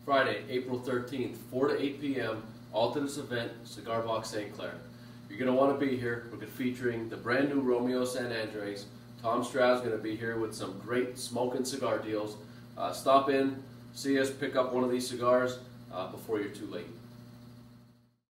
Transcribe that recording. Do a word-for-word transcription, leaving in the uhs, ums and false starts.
Friday, April thirteenth, four to eight p m all to this event, Cigar Box Saint Clair. You're going to want to be here. We're featuring the brand new Romeo San Andres. Tom Stroud's going to be here with some great smoking cigar deals. Uh, stop in, see us, pick up one of these cigars uh, before you're too late.